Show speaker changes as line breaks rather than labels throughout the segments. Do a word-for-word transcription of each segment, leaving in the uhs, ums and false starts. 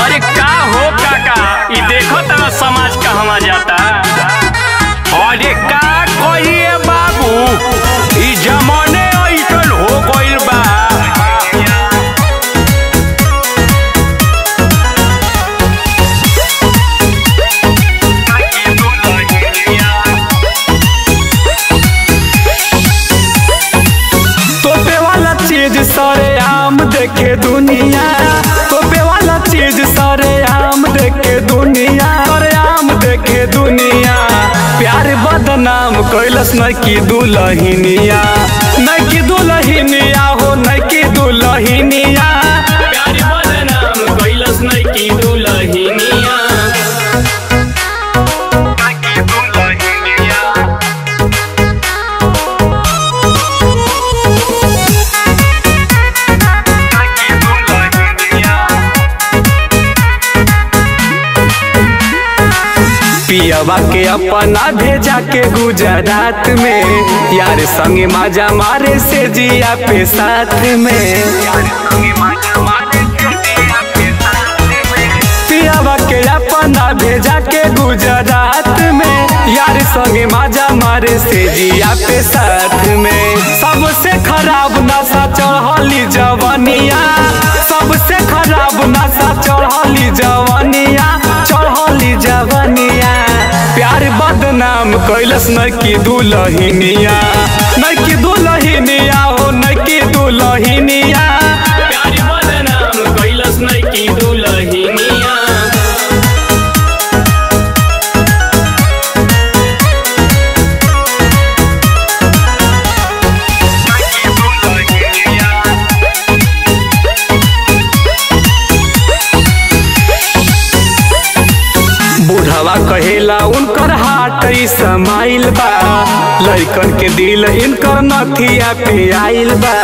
अरे का हो काका, ई देखो तो समाज कहवा जाता। अरे का कहिए बाबू, ई जमाने ऐसन हो गइल बा।
तोपे वाला चीज सारे आम देखे दुनिया, तोपे वाला चीज सारे आम देखे दुनिया, सारे आम देखे दुनिया। प्यार बदनाम कैलस न की दुलहिनिया, न की दुलहिनिया हो न की दुलहिनिया।
प्यार बदनाम कैलस न की दुलहिनिया।
पियवा के अपना भेजा के गुजरात में, यार संगे माजा मारे से जिया पे साथ में। पियवा के अपना भेजा के गुजरात में, यार संगे माजा मारे से जिया पे साथ में। सबसे खराब नशा चढ़ली जवानिया, सबसे खराब नशा चढ़ली जवानिया, चढ़ली जवानिया। प्यार बदनाम कैलस न की दुलहिनिया, न की दुलहिनिया हो न की दुलहिनिया।
प्यार बदनाम कैलस न की दुलहिनिया।
बुढ़वा कहेला उनकर हाट समाइल बा, लड़कन के दिल इनकर नथिया पे आइल बा।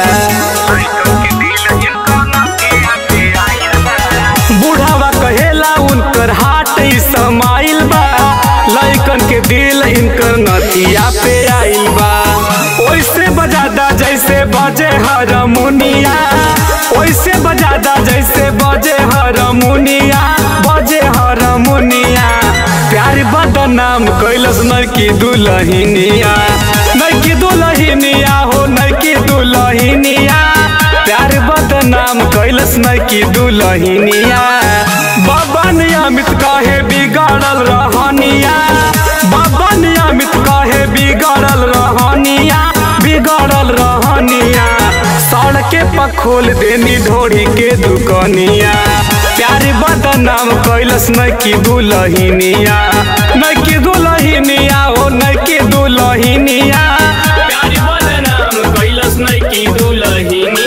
बुढ़वा कहेला उनकर हाट समाइल बा, लड़कन के दिल इनकर नथिया पे आइल बा। ओइसे बजादा जैसे बजे हारमोनिया, ओइसे बजादा जैसे बजे हारमोनिया, बजे हारमोनिया। प्यार बदनाम कैलस न की दुलहिनिया, न की दुलहिनिया हो न की दुलहिनिया। प्यार बदनाम कैलस न की दुलहिनिया। बाबा नियमित कहे बिगड़ल रहनिया, बाबा नियमित कहे बिगड़ल रहनिया, बिगड़ल रहनिया। सड़के पर खोल देनी ढोरी के दुकनिया। प्यार बदनाम कैलस न की दुलहिनिया, न की दुलहिनिया हो न की दुलहिनिया।
प्यार बदनाम कैलस न की दुलहिनिया।